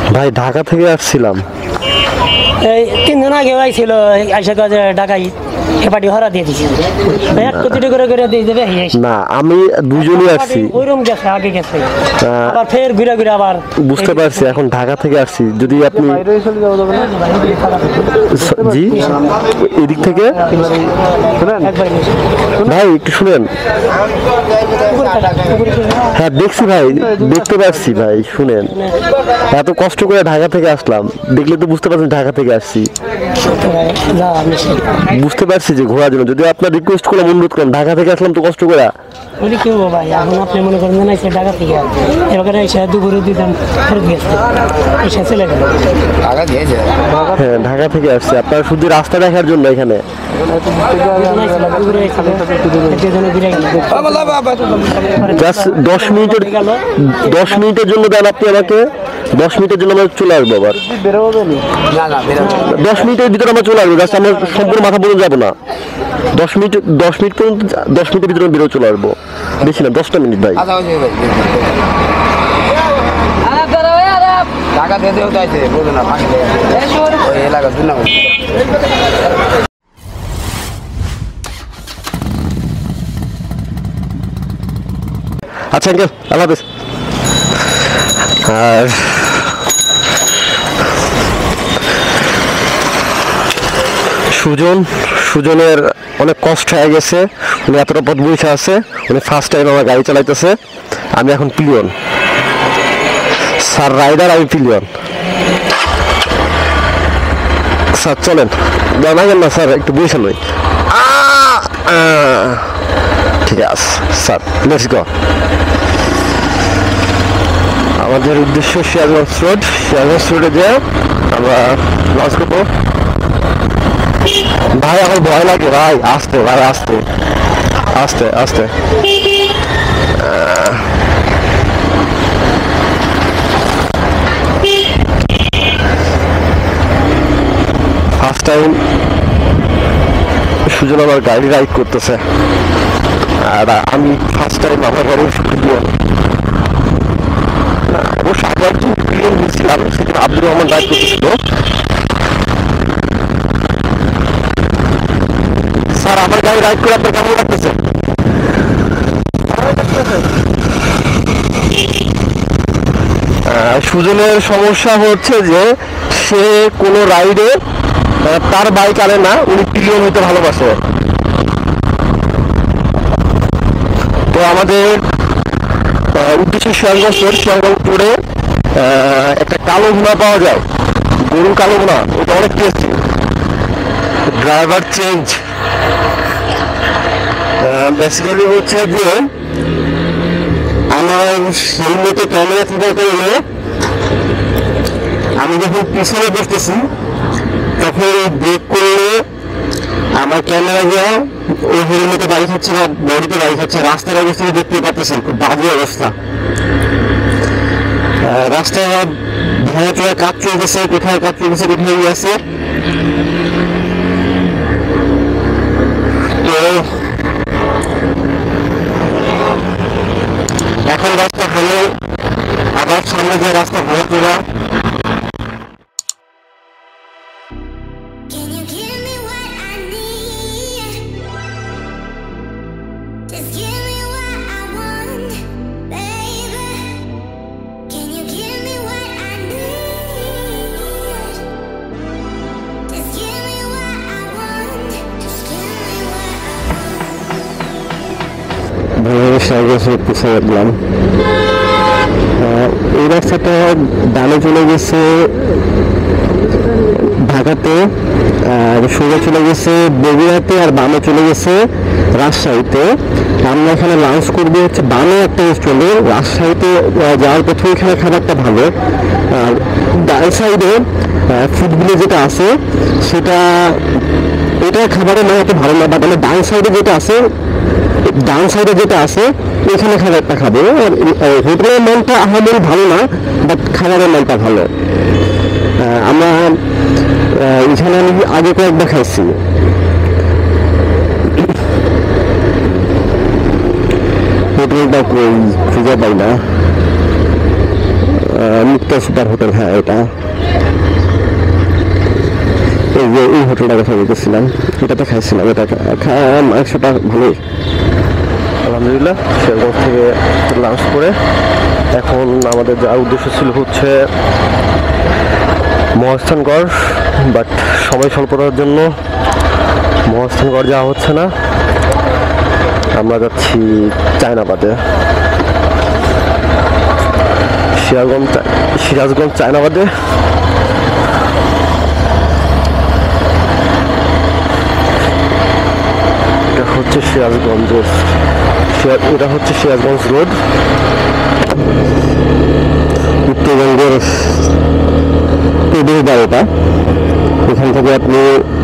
ভাই ঢাকা থেকে আসছিলাম। এই 3 দিন আগে আইছিল আইসা কাজে ঢাকায় হেপাটি হরা দিয়ে দিছি। এক কোটি করে দিয়ে দেবে। না আমি দুজনই আসছি। ওইরকম গেছে আগে গেছে। আবার ফের ঘুরে আবার বুঝতে পারছি এখন ঢাকা থেকে আসছি। যদি আপনি জি এদিক থেকে ভাই একটু শুনেন। হ্যাঁ দেখছি ভাই, দেখতে পাচ্ছি ভাই। শুনেন, এত কষ্ট করে ঢাকা থেকে আসলাম, দেখলে তো বুঝতে পারছেন ঢাকা থেকে আসছি। বুঝতে পারছি যে ঘোরার জন্য, যদি আপনার রিকোয়েস্ট করলাম, অনুরোধ করলাম, ঢাকা থেকে আসলাম তো কষ্ট করে। বলি কি হবো ভাই, এখন আপনি মনে করেন না এসে ঢাকা থেকে এবার এসে দুপুরে দিতাম ফেরত গেছে, এসে চলে গেল। হ্যাঁ ঢাকা থেকে আসছে আপনার শুধু রাস্তা দেখার জন্য। এখানে জাস্ট 10 মিনিটের জন্য দেন আপনি আমাকে। 10 মিনিটের জন্য আমরা চলে আসবো। আবার 10 মিনিটের ভিতরে আমরা চলে আসবো। জাস্ট আমরা সম্পূর্ণ মাথা পর্যন্ত যাবো না। 10 মিনিট পর্যন্ত, 10 মিনিটের ভিতরে বেরো চলে আসবো। বেশি না, 10টা মিনিট ভাই। আচ্ছা আঙ্কেল, আল্লাহ হাফেজ। আর সুজনের অনেক কষ্ট হয়ে গেছে। উনি এতটা পথ বসে আছে। উনি ফার্স্ট টাইম আমার গাড়ি চালাইতেছে। আমি এখন পিলিয়ন স্যার, রাইডার, আমি পিলিয়ন। স্যার চলেন, জানাবেন না স্যার, একটু বসে নই। ঠিক আছে স্যার, লেটস গো। আমাদের উদ্দেশ্য শিয়ালগঞ্জ রোড। শিয়ালগঞ্জ রোডে যে আমরা লঞ্চ করবো। ভাই আমার ভয় লাগে ভাই। আস্তে ভাই, আস্তে আস্তে আস্তে। ফার্স্ট টাইম সুজন আমার গাড়ি রাইড করতেছে, আর আমি ফার্স্ট টাইম আমার গাড়ি অবশ্য আবার দিয়েছিলাম, সেখানে আব্দুর রহমান রাইড করতেছিল। স্যার আমার গাড়ি রাইড করে আপনার কেমন লাগতেছে? সুজনের সমস্যা হচ্ছে যে সে কোনো রাইডে তার বাইক আনে না। উনি পিলিয়ন হইতে ভালোবাসে। তো আমাদের উদ্দেশ্য শিয়ালগঞ্জ রোড। শিয়ালগঞ্জ রোডে একটা কালো ঘোড়া পাওয়া যায়, গরুর কালো ঘোড়া, ওটা অনেক টেস্টি। ড্রাইভার চেঞ্জ বেসিক্যালি হচ্ছে যে আমার হেলমেটে ক্যামেরা ফিটার করে আমি যখন পিছনে বসতেছি তখন ব্রেক করলে আমার ক্যামেরা গিয়ে ওই হেলমেটে বাড়ি খাচ্ছে না, বডিতে বাড়ি খাচ্ছে। রাস্তার অবস্থা দেখতে পাচ্ছেন, খুব বাজে অবস্থা। রাস্তায় ভেঙে চলে কাজ চলতেছে, কোথায় কাজ চলতেছে, কোথায় আছে। তো এখন রাস্তা ভালো, আবার সামনে যে রাস্তা ভালো তোলা। এই রাস্তাটা ডানে চলে গেছে ঢাকাতে, আর সোজা চলে গেছে বগুড়াতে, আর বামে চলে গেছে রাজশাহীতে। আমরা এখানে লাঞ্চ করবো হচ্ছে বামে একটা রেস্টুরেন্টে। রাজশাহীতে যাওয়ার পথে এখানে খাবারটা ভালো। আর ডান সাইডে ফুড ভিলেজ যেটা আছে সেটা, এটা খাবারের মানে এত ভালো না, বাট আমার ডান সাইডে যেটা আছে, ডান সাইডে যেটা আছে এখানে খাবারটা খাবো। হোটেলের মানটা আমাদের ভালো না, বাট খাবারের মানটা ভালো। আমরা এখানে আমি আগে কয়েকবার খাইছি। হোটেলটা কই খুঁজে পাই না। মুক্তা সুপার হোটেল, হ্যাঁ এটা এই হোটেলটার কথা বলতেছিলাম, এটাতে খাইছিলাম, এটা মাংসটা ভালোই। আলহামদুলিল্লাহ শেরগঞ্জ থেকে লাঞ্চ করে এখন আমাদের যাওয়ার উদ্দেশ্য ছিল হচ্ছে মহাস্থানগড়, বাট সময় স্বল্পতার জন্য মহাস্থানগড় যাওয়া হচ্ছে না, আমরা যাচ্ছি চায়নাবাদে। সিরাজগঞ্জ চায়নাবাদে এটা হচ্ছে সিরাজগঞ্জের, এটা হচ্ছে সিরাজগঞ্জ রোড, উত্তরবঙ্গের প্রবেশ দ্বার এটা। এখান থেকে আপনি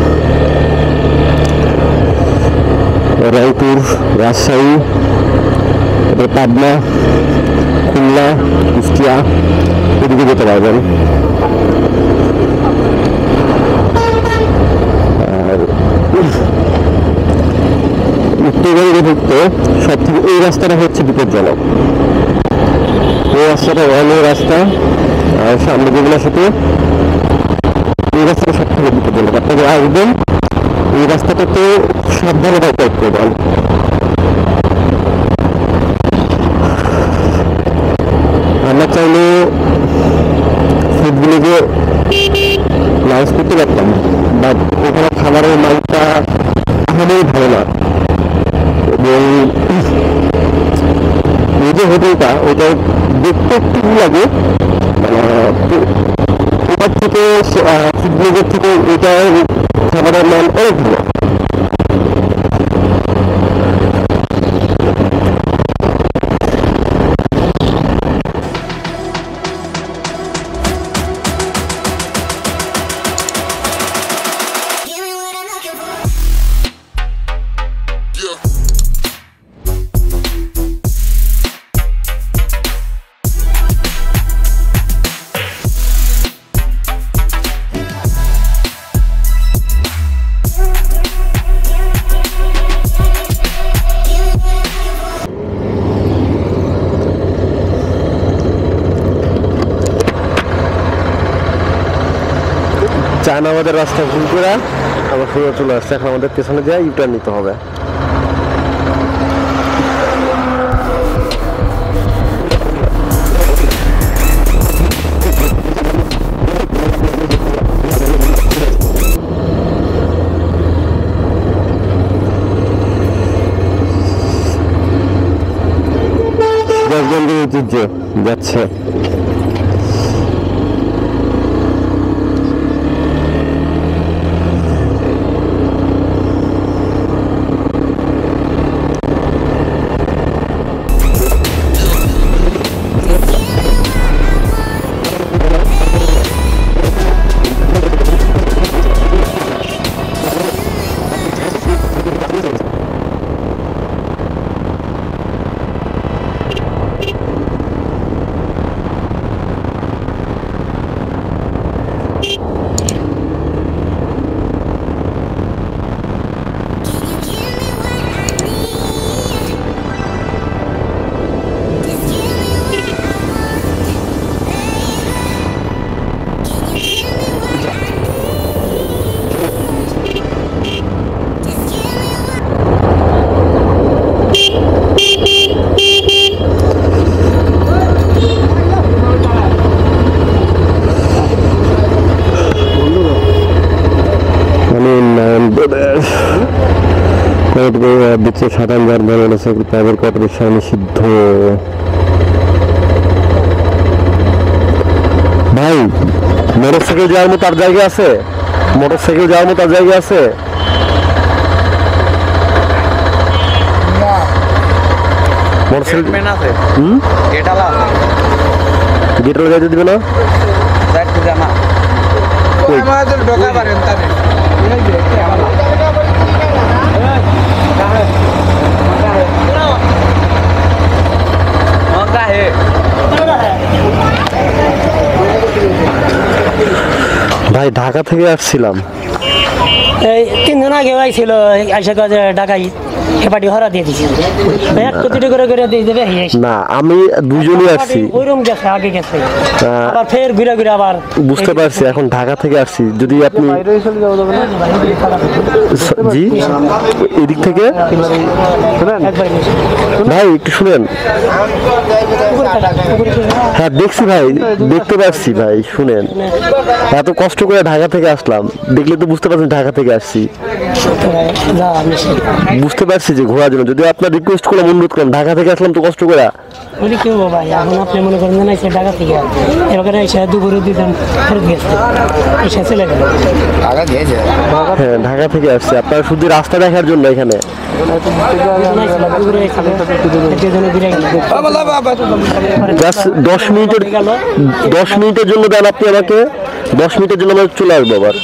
রংপুর, রাজশাহী, পাবনা, খুলনা, কুষ্টিয়া এদিকে যেতে পারবেন। আর উত্তরবঙ্গে ঢুকতে সব থেকে এই রাস্তাটা হচ্ছে বিপজ্জনক, এই রাস্তাটা অনেক রাস্তা, আর সামনে যেগুলো সেতু, এই রাস্তাটা সব থেকে বিপজ্জনক। আপনাদের আসবেন এই রাস্তাটাতে সাবধানে বাইক করবেন। আমরা চাইলে ফুডগুলোকে লাঞ্চ করতে পারতাম, বাট ওখানে খাবারের মানটা আমাদেরই ভালো না, এবং এই যে হোটেলটা ওটা দেখতে একটু লাগে, ওটার থেকে ফুডগুলোর থেকে এটা খাবারের মান অনেক ভালো। চায়নাবাদের রাস্তা ভুল করে আবার ফিরে চলে আসছে, এখন আমাদের পেছনে যায় ইউটার্ন নিতে হবে। ঐতিহ্য যাচ্ছে। বিচ্ছে সাধারণ যানবাহন প্রাইভেট কর্পোরেশন নিষিদ্ধ। ভাই মোটরসাইকেল যাওয়ার মতো আর জায়গা আছে? মোটরসাইকেল যাওয়ার মতো আর জায়গা আছে? মোটরসাইকেল আছে, গেটালা আছে, গেটালা যাইতে দিবে না? যাইতে দিবে না, কই আমাদের ঢোকা পারেন তারে ভাই ঢাকা থেকে আসছিলাম, এই 3 দিন আগে আইছিল আইসা কাজে ঢাকায় হেপাটি হরা দিয়ে দিছি 1 কোটি করে দিয়ে দেবে না আমি দুজনই আসছি ওইরকম গেছে আগে গেছে আবার ফের ঘুরে ঘুরে আবার বুঝতে পারছি এখন ঢাকা থেকে আসছি যদি আপনি জি এদিক থেকে ভাই একটু শুনেন হ্যাঁ দেখছি ভাই দেখতে পাচ্ছি ভাই শুনেন এত কষ্ট করে ঢাকা থেকে আসলাম দেখলে তো বুঝতে পারছেন ঢাকা থেকে আসছি বুঝতে পারছি যে ঘোরার জন্য যদি আপনার রিকোয়েস্ট করলাম অনুরোধ করলাম ঢাকা থেকে আসলাম তো কষ্ট করে বলি কেউ ভাই এখন আপনি মনে করেন না এসে ঢাকা থেকে এবার এসে দুপুরে দিতাম ফেরত গেছে এসে চলে গেল হ্যাঁ ঢাকা থেকে আসছে আপনারা শুধু রাস্তা দেখার জন্য এখানে জাস্ট 10 মিনিটের জন্য দেন আপনি আমাকে 10 মিনিটের জন্য আমরা চলে আসবো আবার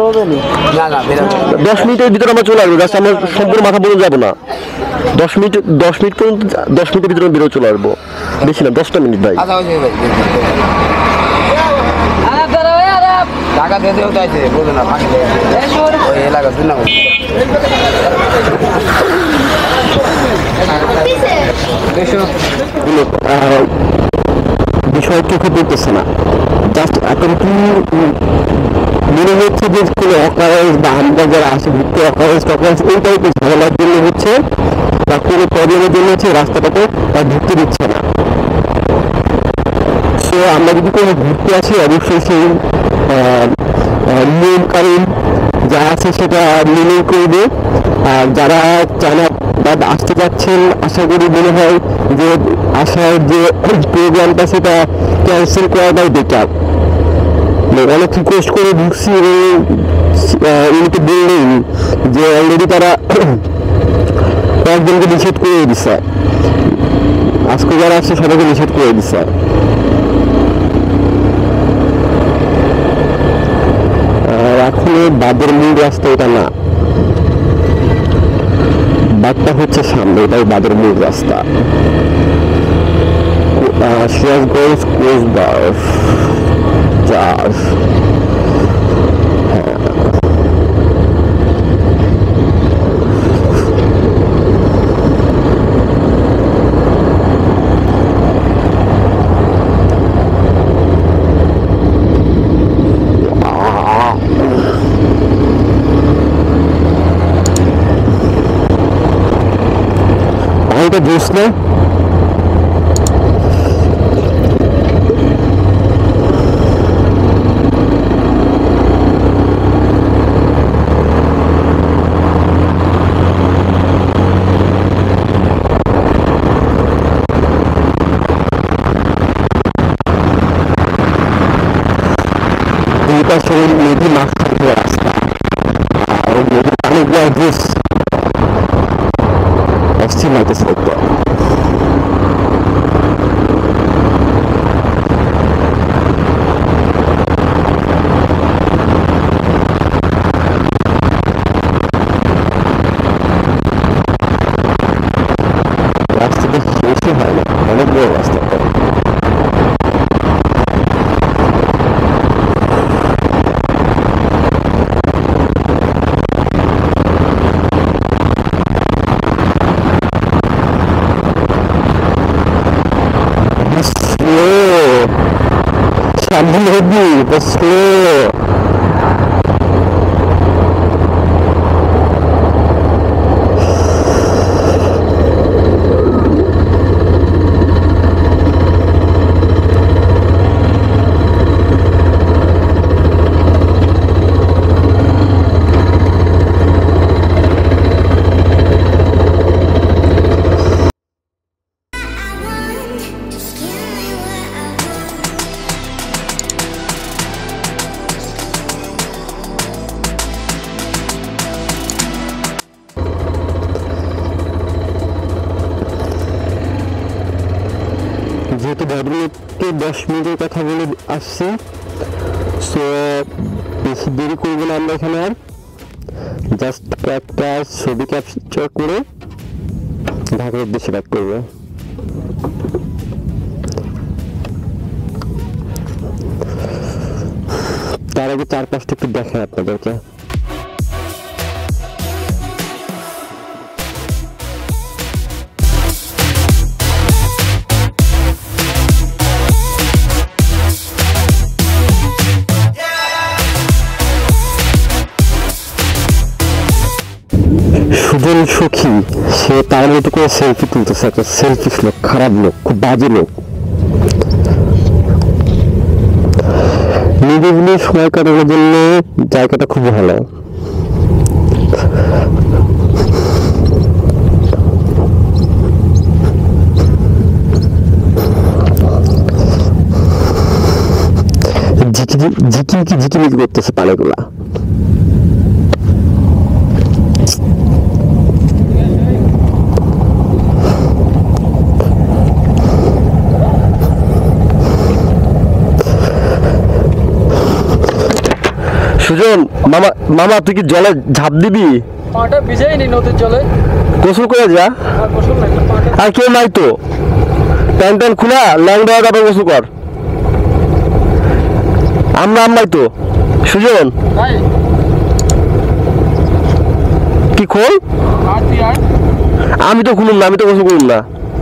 10 মিনিটের ভিতরে আমরা চলে আসবো জাস্ট আমরা সম্পূর্ণ মাথা বলে যাবো না 10 মিনিট পর্যন্ত 10 মিনিটের ভিতরে বেরো চলে আসবো বেশি না 10টা মিনিট ভাই টাকা দিয়ে দেওয়া চাইছে বুঝো না ফাঁকি ওই এলাকা শুনলাম বিষয় চোখে পড়তেছে না জাস্ট এতটুকু মনে হচ্ছে যে কোনো অকারেন্স বা আমরা যারা আসে ঘুরতে অকারেন্স এই টাইপের ঝামেলার জন্য হচ্ছে বা কোনো প্রবলেমের জন্য হচ্ছে রাস্তাটাতে ঢুকতে দিচ্ছে না সো আমরা যদি কোনো ঘুরতে আসি অবশ্যই সেই নিয়ম কানুন যা আছে সেটা মেনে করবে আর যারা চায়না বা আসতে যাচ্ছেন আশা করি মনে হয় যে আসার যে প্রোগ্রামটা সেটা ক্যান্সেল করাটাই বেটার অনেক রিকোয়েস্ট করে ঢুকছি এবং উনি তো বললেন যে অলরেডি তারা কয়েকজনকে নিষেধ করে দিচ্ছে আজকে যারা আসছে সবাইকে নিষেধ করে দিচ্ছে এখন বাদের মূল রাস্তা এটা না বাদটা হচ্ছে সামনে এটাই বাদের মূল রাস্তা সিরাজগঞ্জ কোচবিহার চার এটা জোস না দুইটা শরীর নদী মাঝখানে রাস্তা আর নদী অনেকগুলো জোস অস্থির লাগতেছে একটু রাস্তাটা শেষই হয় না অনেক বড় রাস্তা সামনে নদী স্লো যেহেতু ভদ্রলোককে 10 মিনিটের কথা বলে আসছে সো বেশি দেরি করবো না আমরা এখানে আর জাস্ট একটা ছবি ক্যাপচার করে ঢাকার উদ্দেশ্যে ব্যাক করবো তার আগে চারপাশটা একটু দেখায় আপনাদেরকে সে তার মতো করে সেলফি তুলতেছে, একটা সেলফিশ লোক, খারাপ লোক, খুব বাজে লোক। নিরিবিলি সময় কাটানোর জন্য জায়গাটা খুব ভালো। ঝিকিমিকি করতেছে পানিগুলা। সুজন, মামা মামা তুই কি জলে ঝাঁপ দিবি? পাটা ভিজেই নি নদীর জলে, গোসল করে যা। আর গোসল নাই পাটা। আর কেউ নাই তো, প্যান্ট ট্যান্ট খুলা ল্যাংডা তারপর গোসল কর। আমরাই তো। সুজন ভাই কি খোল? আর তুই আর আমি তো খুলুম না, আমি তো গোসল করুম না।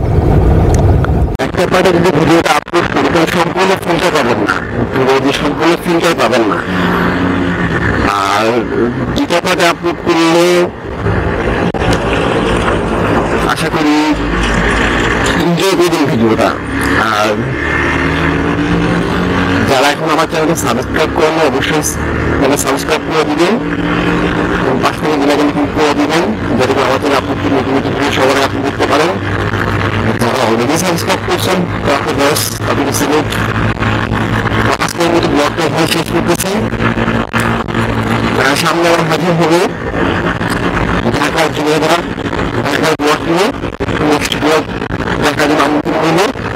একটা পার্টে যদি ভিডিওটা আপলোড করি তাহলে সম্পূর্ণ ফিল্টার পাবেন না, সম্পূর্ণ ফিল্টার পাবেন না। আর যেটা পার্টে আপলোড করলে আশা করি এনজয় করবেন ভিডিওটা। আর যারা এখন আমার চ্যানেলকে সাবস্ক্রাইব করেন অবশ্যই চ্যানেল সাবস্ক্রাইব করে দিবেন, পাশ থেকে বেলাইকন ক্লিক করে দিবেন, যাতে আমার চ্যানেল আপলোড করে নতুন নতুন ভিডিও সবার আগে আপলোড করতে পারেন। যারা অলরেডি সাবস্ক্রাইব করছেন তাকে বেশ আপনাকে সিলেক্ট। আজকের মতো ব্লগটা এখানে শেষ করতেছি। সামনে আমার হাজির হবে ঢাকার জেলা, ঢাকার ব্লগ নিয়ে নেক্সট ব্লগ দেখার জন্য আমন্ত্রণ করবো।